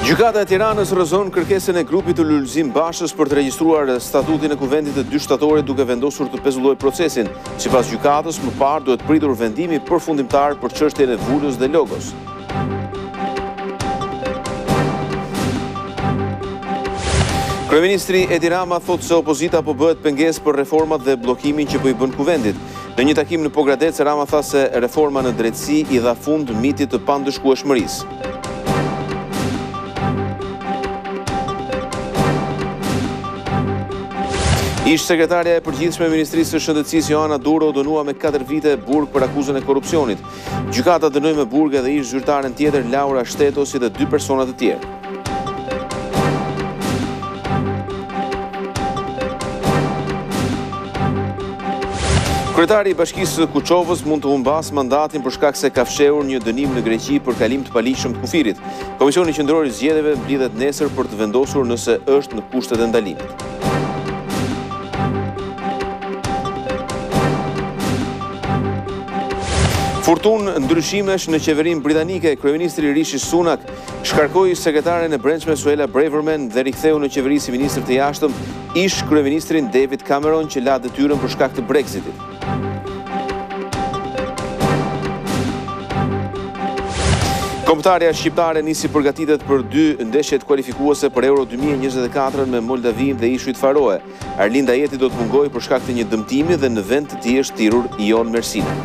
Gjykata e Tiranës rrëzon kërkesën e grupit të Lulzim Bashës për të regjistruar statutin e kuvendit të 2 shtatorit duke vendosur të pezullojë procesin. Sipas gjykatës, më parë duhet pritur vendimi përfundimtar për çështjen e Vulës dhe Logos. Kryeministri Edi Rama thotë se opozita po bëhet pengesë për reformat dhe bllokimin që po i bën kuvendit. Në një takim në Pogradec, Rama tha se reforma në drejtësi i dha fund mitit të pandëshkueshmërisë. Ish sekretarja e përgjithshme e Ministrisë së Shëndetësisë Joana Duro dënua me 4 vite burg për akuzën e korrupsionit. Gjykata dënoi me burg edhe ish zyrtaren tjetër Laura Shteto si dhe 2 persona të tjerë. Kryetari i Bashkisë së Kuçovës mund të humbas mandatin për shkak se ka fshehur një dënim në Greqi për kalim të paligjshëm të kufirit. Komisioni Qendror i Zgjedhjeve mblidhet nesër për të vendosur nëse është në kushtet e ndalimit. Furtunë ndryshimesh në qeverinë britanike, kryeministri Rishi Sunak shkarkoi sekretaren e brendshme Suella Braverman dhe riktheu në qeveri si ministër të jashtëm ish kryeministrin David Cameron që la detyrën për shkak të Brexitit. Kombëtarja shqiptare nisi përgatitet për 2 ndeshjet kualifikuese për Euro 2024 me Moldavinë dhe Ishujt Faroe. Arlinda Jeti do të mungojë për shkak të një dëmtimi dhe në vend të tij është thirrur Ion Mersina.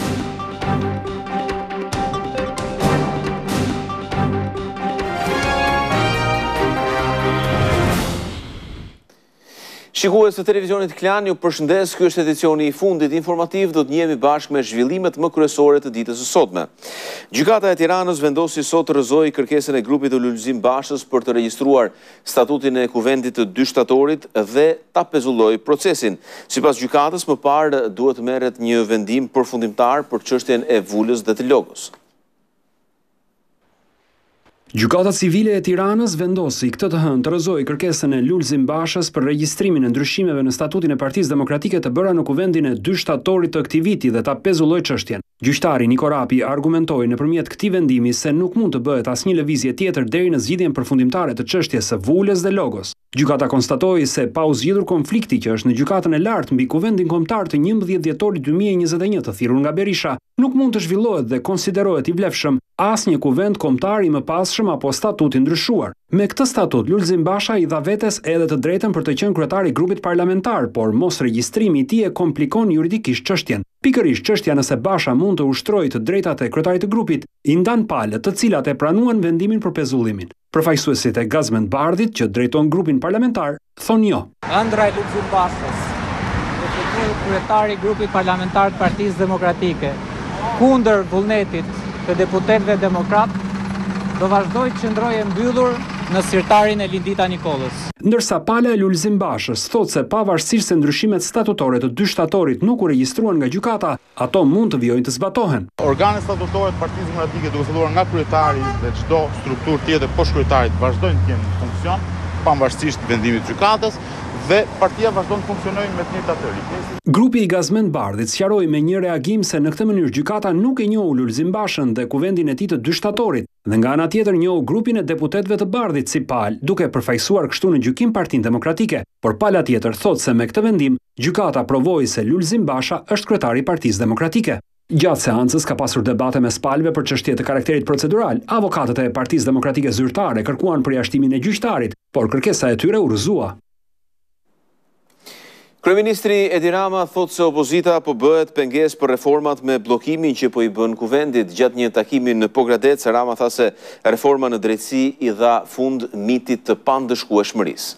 Shikues të televizionit Klan, ju përshëndes, ky është edicioni i fundit informativ, do të njihemi bashkë me zhvillimet më kryesore të ditës së sotme. Gjykata e Tiranës vendosi sot të rrëzojë kërkesën e grupit të Lulzim Bashës për të regjistruar statutin e kuvendit të 2 shtatorit dhe ta pezullojë procesin. Sipas gjykatës, më parë duhet të merret një vendim përfundimtar për çështjen e Vulës dhe të Logos. Gjykata Civile e Tiranës vendosi këtë të hënë të rrëzojë kërkesën e Lulzim Bashës për regjistrimin e ndryshimeve në statutin e Partisë Demokratike të bëra në kuvendin e 2 shtatorit të këtij viti dhe ta pezullojë çështjen. Gjyqtari Niko Rapi argumentoi nëpërmjet këtij vendimi se nuk mund të bëhet asnjë lëvizje tjetër deri në zgjidhjen përfundimtare të çështjes së Vulës dhe Logos. Gjykata konstatoi se pa u zgjidhur konflikti që është në gjykatën e lartë mbi kuvendin kombëtar të 11 dhjetorit 2021 të thirrur nga Berisha, nuk mund të zhvillohet dhe konsiderohet i vlefshëm asnjë kuvend kombëtar i mëpasshëm apo statuti ndryshuar. Me këtë statut, Lulzim Basha i dha vetes edhe të drejtën për të qenë kryetari i grupit parlamentar, por mos regjistrimi i tij e komplikon juridikisht çështjen. Pikërisht çështja nëse Basha mund të ushtrojë të drejtat e kryetarit të grupit, i ndan palët të cilat e pranuan vendimin për pezullimin. Përfaqësuesit e Gazmend Bardhit, që drejton grupin parlamentar, thonë jo. Ëndra e Lulzim Bashës, kryetari i grupit parlamentar të Partisë Demokratike, kundër vullnetit të deputetëve demokrat, do vazhdoj të qëndrojë mbyllur në sirtarin e Lindita Nikollës. Ndërsa pala e Lulzim Bashës thotë se pavarësisht se ndryshimet statutore të 2 shtatorit nuk u regjistruan nga gjykata, ato mund të vijojnë të zbatohen. Organet statutore të Partisë Demokratike duke filluar nga kryetari dhe çdo strukturë tjetër poshtë kryetarit vazhdojnë të kenë funksion pavarësisht vendimit të gjykatës dhe partia vazhdon të funksionojë me të njëjtat rritje. Grupi i Gazmend Bardhit sqaroi me një reagim se në këtë mënyrë gjykata nuk e njohu Lulzim Bashën dhe kuvendin e tij të 2 shtatorit, dhe nga ana tjetër njohu grupin e deputetëve të Bardhit si palë, duke përfaqësuar kështu në gjykim Partinë Demokratike, por pala tjetër thotë se me këtë vendim gjykata provoi se Lulzim Basha është kryetari i Partisë Demokratike. Gjatë seancës ka pasur debate mes palëve për çështje të karakterit procedural. Avokatët e Partisë Demokratike zyrtare kërkuan përjashtimin e gjyqtarit, por kërkesa e tyre u rrëzua. Kryeministri Edi Rama thotë se opozita po bëhet pengesë për reformat me bllokimin që po i bën kuvendit. Gjatë një takimi në Pogradec, Rama tha se reforma në drejtësi i dha fund mitit të pandëshkueshmërisë.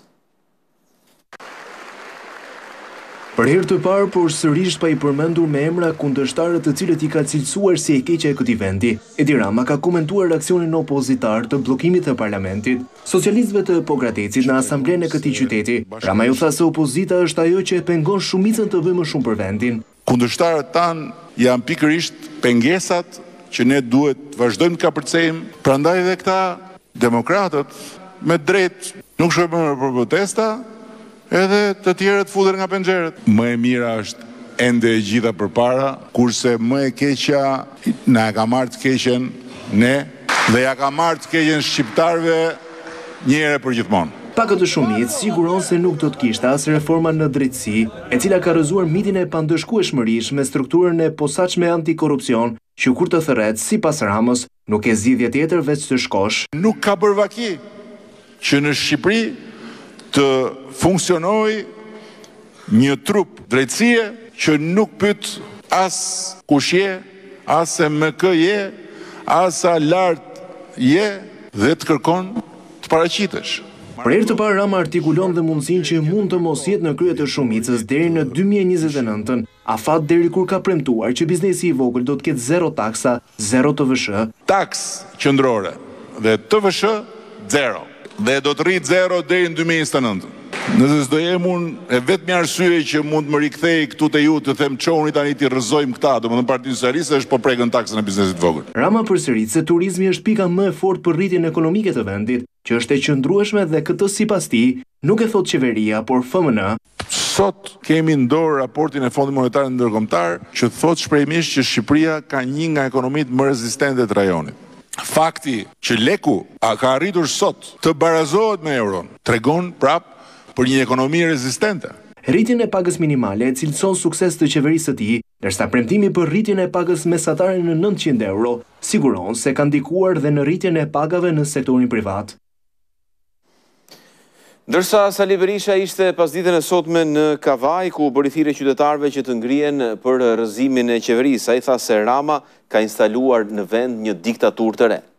Për herë të parë, por sërish pa i përmendur me emra kundërshtarët të cilët i ka cilësuar si e keqja e këtij vendi. Edi Rama ka komentuar reaksionin opozitar të bllokimit të parlamentit. Socialistëve të Pogradecit në asamblenë e këtij qyteti, Rama ju tha se opozita është ajo që e pengon shumicën të bëjë më shumë për vendin. Kundërshtarët tanë janë pikërisht pengesat që ne duhet të vazhdojmë të kapërcejmë, prandaj edhe këta demokratët me drejt nuk shkojnë për protesta, edhe të tjerët futen nga penxherët. Më e mira është ende e gjitha përpara, kurse më e keqja na ka marrë të keqen ne dhe ja ka marrë të keqen shqiptarëve një herë për gjithmonë. Pakët të shumit siguron se nuk do të kishte as reforma në drejtësi, e cila ka rrëzuar mitin e pandëshkueshmërisht me strukturën e posaçme antikorrupsion, që kur të thërret, sipas Ramës, nuk e zgjidhje tjetër veç të shkosh. Nuk ka bërë vaki që në Shqipëri të funksionojë një trup drejtësie që nuk pyet as kush je, as e MK je, as a lart je dhe të kërkon të paraqitesh. Për herë të parë Rama artikulon dhe mundësinë që mund të mos jetë në krye të shumicës deri në 2029, afat deri kur ka premtuar që biznesi i vogël do të ketë zero taksa, zero TVSH. Taks qendrore dhe TVSH zero. Dhe do të rritë zero deri në 2029. Nëse s'do jem unë e vetmi arsye që mund më rikthej këtu te ju të them çoni tani ti rrëzojmë këta, domethënë Partia Socialiste është po prekën taksën e biznesit të vogël. Rama përsërit se turizmi është pika më e fortë për rritjen ekonomike të vendit, që është e qëndrueshme dhe këtë sipas tij nuk e thot qeveria, por FMN. Sot kemi në dorë raportin e Fondit Monetar Ndërkombëtar që thot shprehimisht që Shqipëria ka një nga ekonomitë më rezistente të rajonit. Fakti që leku ka arritur sot të barazohet me euron tregon prap për një ekonomi rezistente. Rritjen e pagës minimale e cilëson sukses të qeverisë së tij, ndërsa premtimi për rritjen e pagës mesatare në 900 euro siguron se ka ndikuar dhe në rritjen e pagave në sektorin privat. Ndërsa Sali Berisha ishte pasditën e sotme në Kavaj, ku bëri thirrje qytetarëve që të ngrihen për rrëzimin e qeverisë. Ai tha se Rama ka instaluar në vend një diktaturë të re.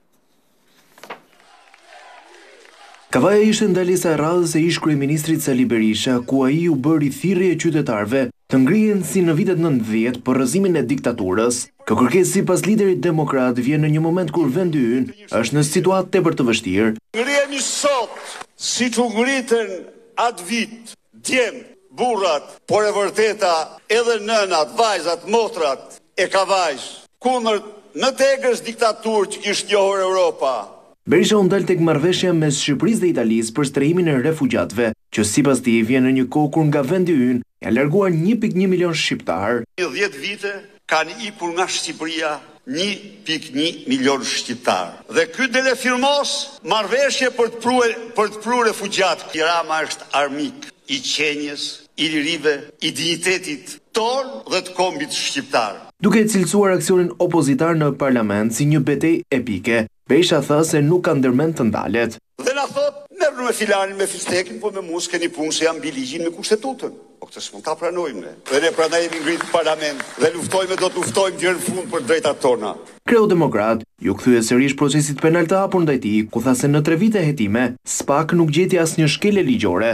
Kavaja ishte ndalesa e radhës e ish kryeministrit Sali Berisha, ku ai u bëri thirrje qytetarëve të ngrihen si në vitet 90 për rrëzimin e diktaturës. Kjo kërkesë sipas liderit demokrat vjen në një moment kur vendi ynë është në situatë tepër të vështirë. Ngrihemi sot siç u ngritën atë vit, djemt, burrat, por e vërteta edhe nënat, vajzat, motrat e Kavajës, kundër në tegës diktaturë që kishte njohur Europa. Berisha u ndal tek marrëveshja mes Shqipërisë dhe Italisë për strehimin e refugjatëve, që sipas tij vjen në një kohë kur nga vendi ynë janë larguar 1.1 milion shqiptar. 10 vite kanë ikur nga Shqipëria 1.1 milion shqiptar. Dhe ky dele firmos marrëveshje për të pru refugjat. Rama është armik i qenjes, i lirive, i dinjitetit ton dhe të kombit shqiptar. Duke cilësuar aksionin opozitar në parlament si një betejë epike, Berisha tha se nuk ka ndërmend të ndalet. Dhe na thot, merrni me filanin, me fistekin, po me mua s'keni punë se jam mbi ligjin me kushtetutën. Po këtë s'mund ta pranojmë ne. Dhe ne prandaj jemi ngritur në parlament dhe luftojmë, do të luftojmë deri në fund për drejtat tona. Kreu Demokrat ju kthye sërish procesit penal të hapur ndaj tij, ku tha se në 3 vite hetime, SPAK nuk gjeti asnjë shkelje ligjore.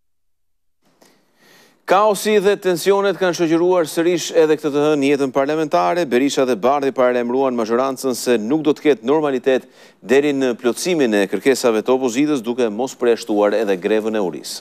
Kaosi dhe tensionet kanë shoqëruar sërish edhe këtë të hënë jetën parlamentare. Berisha dhe Bardhi paralajmëruan mazhorancën se nuk do të ketë normalitet deri në plotësimin e kërkesave të opozitës, duke mos përjashtuar edhe grevën e urisë.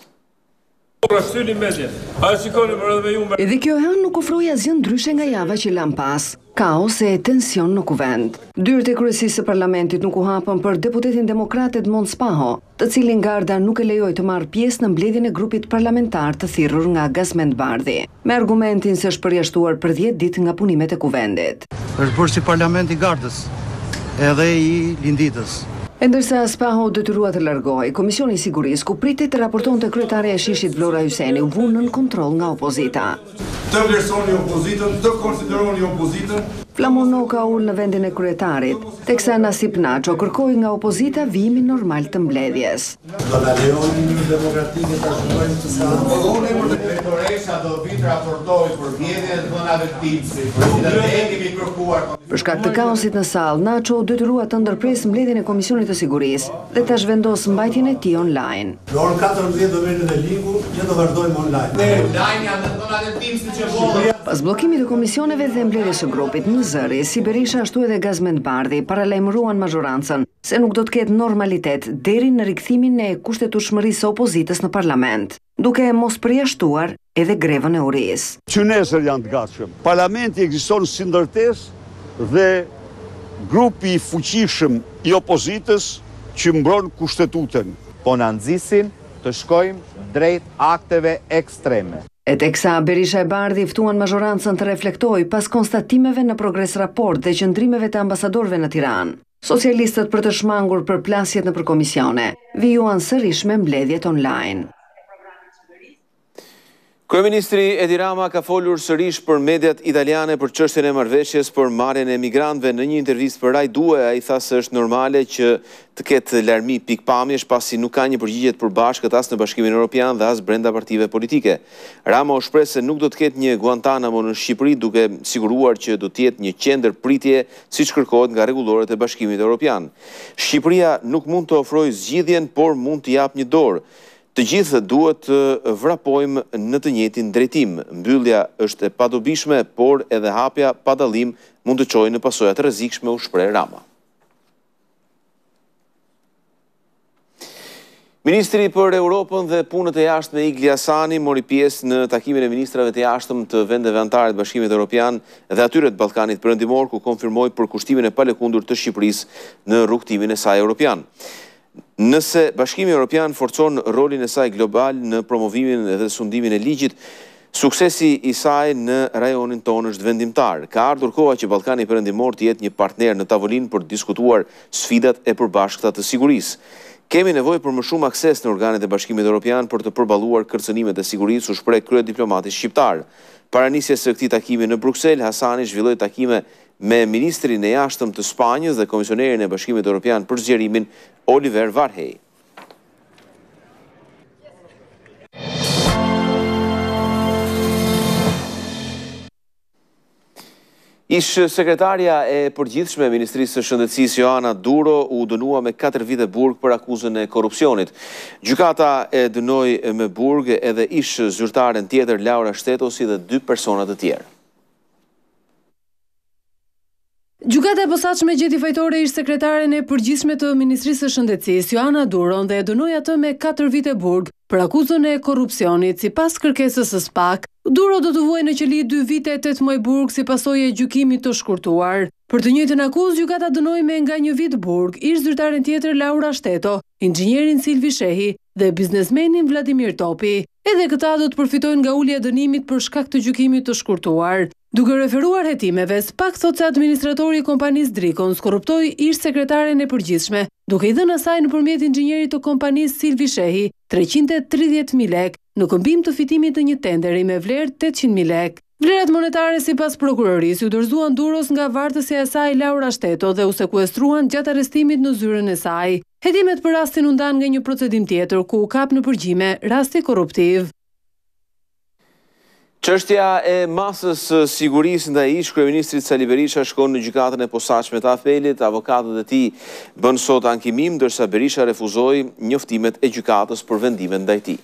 Edhe kjo hënë nuk ofroi asgjë ndryshe nga java që lan pas. Kaos e tension në kuvend. Dyert e kryesisë së parlamentit nuk u hapën për deputetin demokrat Edmond Spaho, të cilin Garda nuk e lejoi të marrë pjesë në mbledhjen e grupit parlamentar të thirrur nga Gazmend Bardhi, me argumentin se është përjashtuar për 10 ditë nga punimet e kuvendit. Është bërë si parlament i Gardës, edhe i Linditës. E ndërsa Spaho detyrua të largohej, Komisioni i Sigurisë, ku pritet të raportonte kryetaria e Shishit Vlora Hyseni, u vënë nën kontroll nga opozita. Të vlerësoni opozitën, të konsideroni opozitën. Flamur Noka ul në vendin e kryetarit, teksa Nasip Naço kërkoi nga opozita vijimin normal të mbledhjes. Do ta lejoni një demokratike ta shkojmë të sa. Drejtoresha do vi të raportojë për vjedhjen e zonave të tipsit. Ne kemi kërkuar. Për shkak të kaosit në sallë, Naço u detyrua të ndërpresë mbledhjen e Komisionit të Sigurisë dhe ta zhvendos mbajtjen e tij online. Në orën 14 do merrni në lingu, ne do vazhdojmë online. Ne online janë në zonat e tipsit që vollë. Pas bllokimit të komisioneve dhe mbledhjes së grupit në zëri, si Berisha ashtu edhe Gazmend Bardhi paralajmëruan mazhorancën se nuk do të ketë normalitet deri në rikthimin e kushtetueshmërisë së opozitës në parlament, duke mos përjashtuar edhe grevën e urisë. Qytetarët janë të gatshëm. Parlamenti ekziston si ndërtesë dhe grupi i fuqishëm i opozitës që mbron kushtetutën. Po na nxisin të shkojmë drejt akteve ekstreme. E teksa Berisha e Bardhi ftuan mazhorancën të reflektojë pas konstatimeve në Progres Raport dhe qëndrimeve të ambasadorëve në Tiranë. Socialistët për të shmangur përplasjet nëpër komisione, vijuan sërish me mbledhjet online. Kryeministri Edi Rama ka folur sërish për mediat italiane për çështjen e marrëveshjes për marrjen e migrantëve. Në një intervistë për Rai 2, ai tha se është normale që të ketë larmi pikpamjesh pasi nuk ka një përgjigje të përbashkët as në Bashkimin Evropian dhe as brenda partive politike. Rama u shpreh se nuk do të ketë një Guantanamo në Shqipëri, duke siguruar që do të jetë një qendër pritje siç kërkohet nga rregullorët e Bashkimit Evropian. Shqipëria nuk mund të ofrojë zgjidhjen, por mund të japë një dorë. Të gjithë duhet të vrapojmë në të njëjtin drejtim. Mbyllja është e padobishme, por edhe hapja pa dallim mund të çojë në pasoja të rrezikshme, u shpreh Rama. Ministri për Europën dhe punët e jashtme Igli Hasani mori pjesë në takimin e ministrave të jashtëm të vendeve anëtare të Bashkimit Evropian dhe atyre të Ballkanit Perëndimor, ku konfirmoi përkushtimin e palëkundur të Shqipërisë në rrugtimin e saj evropian. Nëse Bashkimi Evropian forcon rolin e saj global në promovimin dhe sundimin e ligjit, suksesi i saj në rajonin tonë është vendimtar. Ka ardhur koha që Ballkani Perëndimor të jetë një partner në tavolinë për të diskutuar sfidat e përbashkëta të sigurisë. Kemi nevojë për më shumë akses në organet e Bashkimit Evropian për të përballuar kërcënimet e sigurisë, u shpreh kryediplomati shqiptar. Para nisjes së këtij takimi në Bruksel, Hasani zhvilloi takime me ministrin e jashtëm të Spanjës dhe komisionerin e Bashkimit Evropian për zgjerimin Oliver Varhej. Ish sekretarja e përgjithshme e Ministrisë së Shëndetësisë Joana Duro u dënua me 4 vite burg për akuzën e korrupsionit. Gjykata e dënoi me burg edhe ish zyrtaren tjetër Laura Shteto si dhe 2 persona të tjerë. Gjykata e posaçme gjeti fajtore ish sekretaren e përgjithshme të Ministrisë së Shëndetësisë Joana Duron dhe e dënoi atë me 4 vite burg për akuzën e korrupsionit. Sipas kërkesës së SPAK, Duro do të vuajë në qeli 2 vite e 8 muaj burg si pasojë e gjykimit të shkurtuar. Për të njëjtën akuzë, gjykata dënoi me nga 1 vit burg ish zyrtaren tjetër Laura Shteto, inxhinierin Silvi Shehi dhe biznesmenin Vladimir Topi. Edhe këta do të përfitojnë nga ulja e dënimit për shkak të gjykimit të shkurtuar. Duke referuar hetimeve, SPAK thot se administratori i kompanisë Drikon korruptoi ish sekretaren e përgjithshme, duke i dhënë asaj nëpërmjet inxhinierit të kompanisë Silvi Shehi 330.000 lek në këmbim të fitimit të një tenderi me vlerë 800.000 lek. Vlerat monetare sipas prokurorisë u dorëzuan Duros nga vartësja e saj Laura Shteto dhe u sekuestruan gjatë arrestimit në zyrën e saj. Hetimet për rastin u ndan nga një procedim tjetër ku u kap në përgjime rasti korruptiv. Çështja e masës sigurisë ndaj ish kryeministrit Sali Berisha shkon në gjykatën e posaçme të apelit. Avokatët e tij bën sot ankimim, ndërsa Berisha refuzoi njoftimet e gjykatës për vendimet ndaj tij.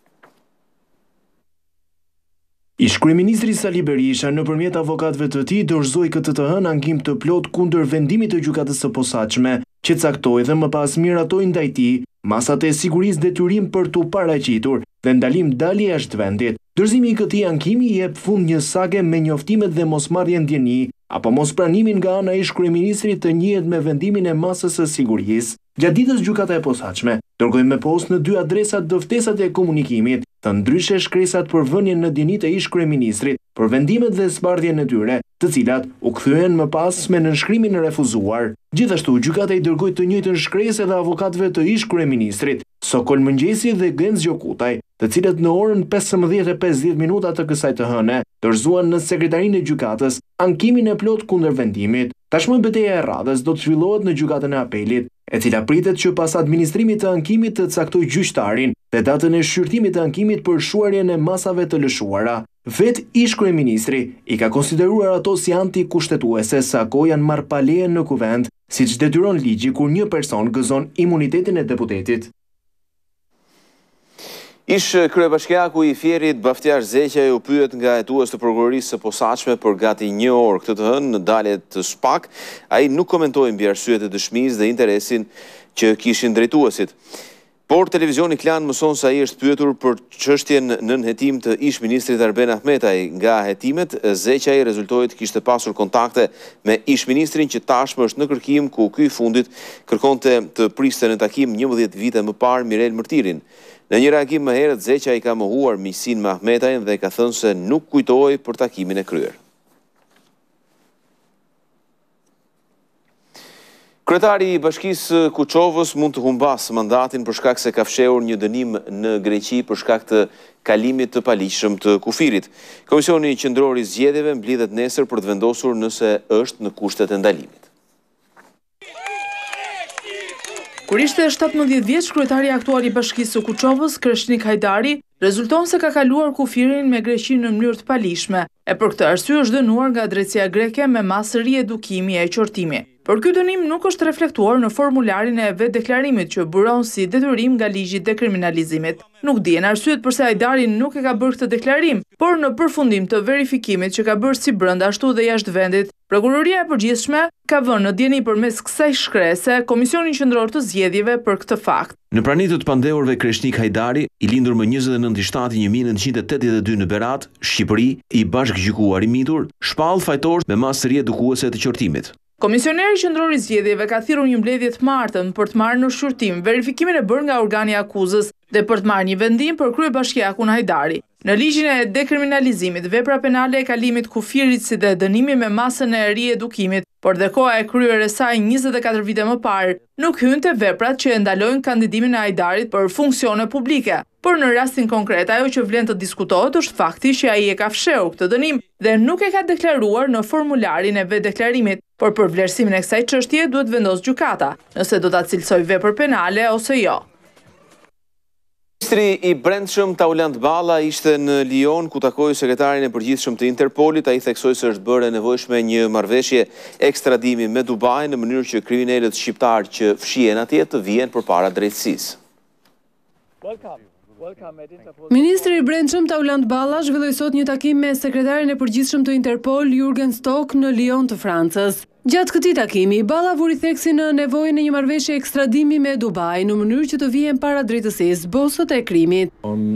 Ish kryeministri Sali Berisha nëpërmjet avokatëve të tij dorëzoi këtë të hënë ankim të plot kundër vendimit të gjykatës së posaçme, që caktoi dhe më pas miratoi ndaj tij masat e sigurisë detyrim për t'u paraqitur dhe ndalim dalje jashtë vendit. Dorëzimi i këtij ankimi jep fund një sage me njoftimet dhe mosmarrjen ndjeni apo mospranimin nga ana e ish kryeministrit të njihet me vendimin e masës së sigurisë. Gjatë ditës gjykata e posaçme dërgoi me postë në 2 adresa dëftesat e komunikimit, të ndryshe shkresat për vënien në dieni të ish kryeministrit për vendimet dhe zbardhjen e tyre, të cilat u kthyen më pas me nënshkrimin e refuzuar. Gjithashtu, gjykata i dërgoi të njëjtën shkresë edhe avokatëve të ish kryeministrit, Sokol Mëngjesi dhe Genz Gjokutaj, të cilët në orën 15:50 të kësaj të hëne dorëzuan në sekretarinë e gjykatës ankimin e plot kundër vendimit. Tashmë betejë e radhës do të zhvillohet në gjykatën e apelit, e cila pritet që pas administrimit të ankimit të caktojë gjyqtarin dhe datën e shqyrtimit të ankimit për shuarjen e masave të lëshuara. Vet ish kryeministri i ka konsideruar ato si antikushtetuese sa ko janë marrë pa leje në kuvend, siç detyron ligji kur një person gëzon imunitetin e deputetit. Ish kryebashkiaku i Fierit Baftiar Zeqaj u pyet nga hetues të prokurorisë së posaçme për gati 1 orë këtë të hënë në dalje të SPAK. Ai nuk komentoi mbi arsyet e dëshmisë dhe interesin që kishin drejtuesit. Por televizioni Klan mëson se ai është pyetur për çështjen nën hetim të ish ministrit Arben Ahmetaj. Nga hetimet, Zeqaj rezultoi të kishte pasur kontakte me ish ministrin që tashmë është në kërkim, ku ky i fundit kërkonte të priste në takim 11 vite më parë Mirel Mërtirin. Në një reagim më herët, Zeqaj ka mohuar miqësinë me Ahmetajin dhe ka thënë se nuk kujtohej për takimin e kryer. Kryetari i Bashkisë Kuçovës mund të humbasë mandatin për shkak se ka fshehur një dënim në Greqi për shkak të kalimit të paligjshëm të kufirit. Komisioni Qendror i Zgjedhjeve mblidhet nesër për të vendosur nëse është në kushtet e ndalimit. Kur ishte 17 vjeç, kryetari aktual i Bashkisë së Kuçovës, Kreshnik Hajdari, rezulton se ka kaluar kufirin me Greqinë në mënyrë të paligjshme, e për këtë arsye është dënuar nga drejtësia greke me masë riedukimi e qortimi. Por ky dënim nuk është reflektuar në formularin e vetdeklarimit që buron si detyrim nga ligji i dekriminalizimit. Nuk dihen arsyet pse Hajdari nuk e ka bërë këtë deklarim, por në përfundim të verifikimit që ka bërë si brenda ashtu dhe jashtë vendit, Prokuroria e Përgjithshme ka vënë në dieni përmes kësaj shkrese Komisionin Qendror të Zgjedhjeve për këtë fakt. Në pranitë të pandehurve Kreshnik Hajdari, i lindur më 29 shtatit 1982 në Berat, Shqipëri, i bashkëgjykuar i mitur, shpall fajtor me masë riedukuese të qortimit. Komisioneri Qendror i Zgjedhjeve ka thirrur një mbledhje të martën për të marrë në shqyrtim verifikimin e bërë nga organi i akuzës dhe për të marrë një vendim për kryebashkiakun Hajdari. Në ligjin e dekriminalizimit, vepra penale e kalimit kufirit si dhe dënimi me masën e riedukimit, por dhe koha e kryer e saj 24 vite më parë, nuk hynte veprat që e ndalojnë kandidimin e Hajdarit për funksione publike. Por në rastin konkret, ajo që vlen të diskutohet është fakti që ai e ka fshehur këtë dënim dhe nuk e ka deklaruar në formularin e vetdeklarimit, por për vlerësimin e kësaj çështje duhet vendos gjykata, nëse do ta cilësoj vepër penale ose jo. Ministri i Brendshëm Taulant Balla ishte në Lion ku takoi sekretarin e përgjithshëm të Interpolit. Ai theksoi se është bërë e nevojshme një marrëveshje ekstradimi me Dubai në mënyrë që kriminalët shqiptar që fshihen atje të vihen përpara drejtësisë. Ministri i Brendshëm Taulant Balla zhvilloi sot një takim me sekretarin e përgjithshëm të Interpol Jürgen Stock në Lion të Francës. Gjatë këtij takimi, Balla vuri theksi në nevojën e një marrëveshje ekstradimi me Dubai në mënyrë që të vihen para drejtësisë bosët e krimit.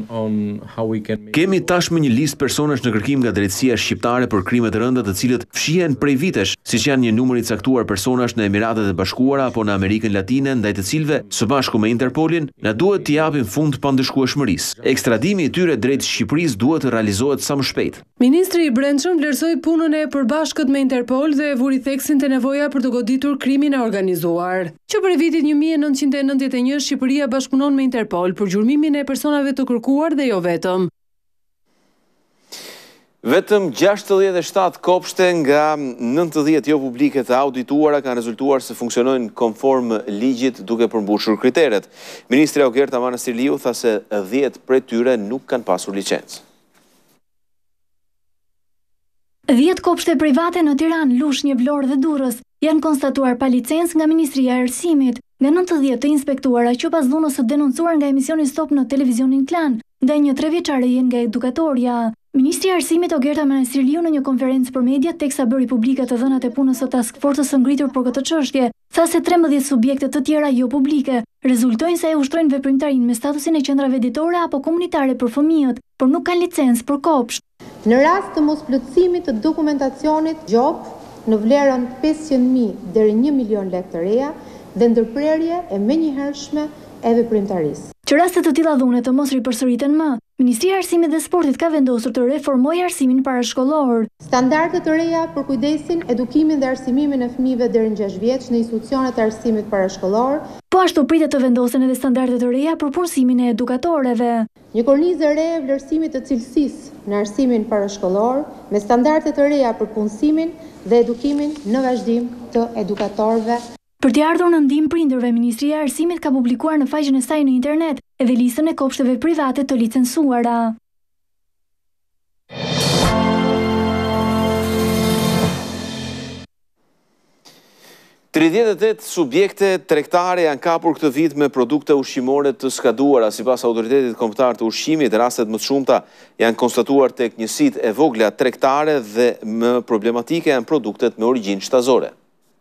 Kemi tashmë një listë personash në kërkim nga drejtësia shqiptare për krime të rënda të cilët fshihen prej vitesh, siç janë një numër i caktuar personash në Emiratet e Bashkuara apo në Amerikën Latine, ndaj të cilëve së bashku me Interpolin na duhet t'i japim fund pandëshkueshmërisë. Ekstradimi i tyre drejt Shqipërisë duhet të realizohet sa më shpejt. Ministri i Brendshëm vlerësoi punën e përbashkët me Interpol dhe vuri theksin të nevoja për të goditur krimin e organizuar. Që për vitit 1991 Shqipëria bashkëpunon me Interpol për gjurmimin e personave të kërkuar dhe jo vetëm. Vetëm 67 kopshte nga 90 jo publike të audituara kanë rezultuar se funksionojnë konform ligjit duke përmbushur kriteret. Ministri Augerta Manastirliu tha se 10 prej tyre nuk kanë pasur licencë. 10 kopshte private në Tiranë, Lushnjë, Vlorë dhe Durrës janë konstatuar pa licencë nga Ministria e Arsimit. Nga 90 të inspektuara që pas dhunës së denoncuar nga emisioni Stop në televizionin Klan, ndaj një 3 vjeçare jenë nga edukatorja. Ministri i Arsimit Augerta Manastirliu në një konferencë për media teksa bëri publike të dhënat e punës së task force-s së ngritur për këtë çështje, tha se 13 subjekte të tjera jo publike rezultojnë se e ushtrojnë veprimtarinë me statusin e qendrave editore apo komunitare për fëmijët, por nuk kanë licencë për kopsht. Në rast të mosplotësimit të dokumentacionit gjop në vlerën 500.000 deri 1 milion lekë të reja dhe ndërprerje e menjëhershme e veprimtarisë. Që raste të tilla dhune të mos ripërsëriten më, Ministria e Arsimit dhe Sportit ka vendosur të reformojë arsimin parashkollor. Standarde të reja për kujdesin, edukimin dhe arsimimin e fëmijëve deri në 6 vjeç në institucionet e arsimit parashkollor. Po ashtu pritet të vendosen edhe standarde të reja për punësimin e edukatorëve. Një kornizë e re e vlerësimit të cilësisë në arsimin parashkollor me standarde të reja për punësimin dhe edukimin në vazhdim të edukatorëve. Për t'i ardhur në ndihmë prindërve, Ministria e Arsimit ka publikuar në faqen e saj në internet edhe listën e kopshteve private të licencuara. Tridhjetë subjekte tregtare janë kapur këtë vit me produkte ushqimore të skaduara. Sipas autoritetit kombëtar të ushqimit, rastet më të shumta janë konstatuar tek njësitë e vogla tregtare dhe më problematike janë produktet me origjinë shtazore.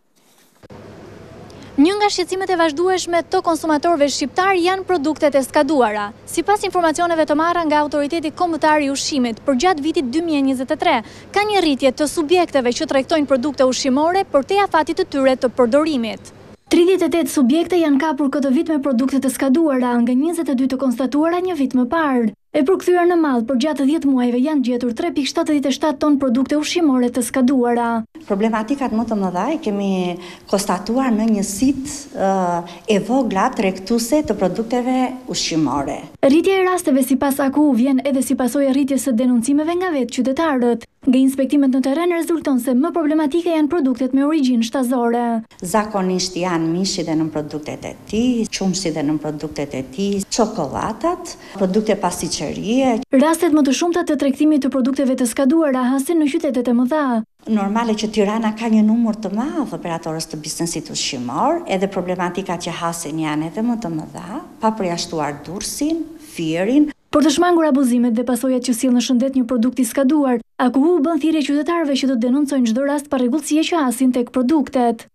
Një nga shqetësimet e vazhdueshme të konsumatorëve shqiptar janë produktet e skaduara. Sipas informacioneve të marra nga autoriteti kombëtar i ushqimit, përgjatë vitit 2023, ka një rritje të subjekteve që tregtojnë produkte ushqimore për te afatit të tyre të përdorimit. 38 subjekte janë kapur këtë vit me produkte të skaduara, nga 22 të konstatuara një vit më parë. E përkthyer në mall, përgjatë 10 muajve janë gjetur 3,77 ton produkte ushqimore të skaduara. Problematikat më të mëdha e kemi konstatuar në njësitë e vogla tregtuese të produkteve ushqimore. Rritja e rasteve sipas AKU vjen edhe si pasojë e rritjes së denuncimeve nga vetë qytetarët. Nga inspektimet në terren rezulton se më problematike janë produktet me origjinë shtazore. Zakonisht janë mishi dhe në produktet e tij, qumshi dhe në produktet e tij, çokolladat, produkte pasticcerie. Rastet më të shumta të tregtimit të produkteve të skaduara hasin në qytetet e mëdha. Normale që Tirana ka një numër të madh operatorës të biznesit ushqimor, edhe problematikat që hasin janë edhe më të mëdha, pa përjashtuar Durrësin, Fierin. Por të shmangur abuzimet dhe pasojat që sjell në shëndet një produkt i skaduar, AKU bën thirrje qytetarëve që të denoncojnë çdo rast parregullësie që hasin tek produktet.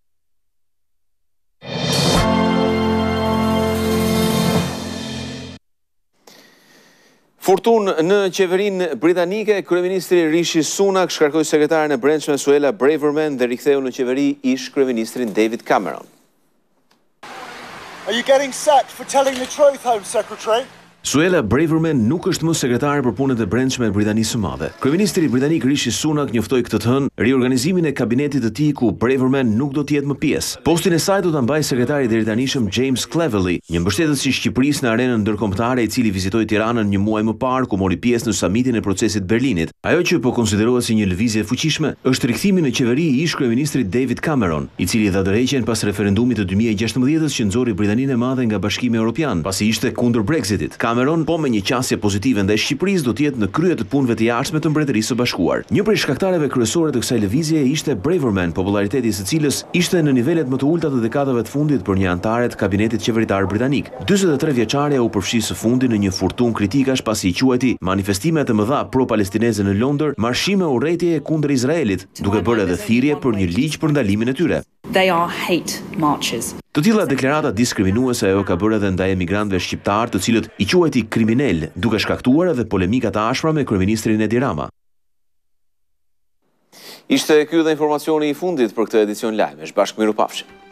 Furtunë në qeverinë britanike, kryeministri Rishi Sunak shkarkoi sekretaren e brendshme Suella Braverman dhe riktheu në qeveri ish kryeministrin David Cameron. Are you getting set for telling the truth, Home Secretary? Suella Braverman nuk është më sekretare për punët e brendshme e Britanisë së Madhe. Kryeministri britanik Rishi Sunak njoftoi këtë të hënë riorganizimin e kabinetit të tij ku Braverman nuk do të jetë më pjesë. Postin e saj do ta mbajë sekretari i deritanishëm James Cleverly, një mbështetës i Shqipërisë në arenën ndërkombëtare i cili vizitoi Tiranën një muaj më parë ku mori pjesë në samitin e procesit Berlinit. Ajo që po konsiderohet si një lëvizje e fuqishme është rikthimi në qeveri i ish kryeministrit David Cameron, i cili dha dorëheqjen pas referendumit të 2016-s që nxorri Britaninë e Madhe nga Bashkimi Evropian, pasi ishte kundër Brexitit. Cameron, po me një qasje pozitive ndaj Shqipërisë, do të jetë në krye të punëve të jashtme të Mbretërisë së Bashkuar. Një prej shkaktarëve kryesore të kësaj lëvizje ishte Braverman, populariteti së cilës ishte në nivelet më të ulta të dekadave të fundit për një anëtare të kabinetit qeveritar britanik. 43 vjeçaria u përfshi së fundi në një furtunë kritikash pasi i quajti manifestime të mëdha pro-palestineze në Londër, marshime urrëtieje kundër Izraelit, duke bërë edhe thirrje për një ligj për ndalimin e tyre. They are hate marches. Të tilla deklarata diskriminuese ajo ka bërë edhe ndaj emigrantëve shqiptar, të cilët i quajti kriminal, duke shkaktuar edhe polemika të ashpra me kryeministrin Edi Rama. Ishte ky dhe informacioni i fundit për këtë edicion lajmesh. Bashkë mirupafshim.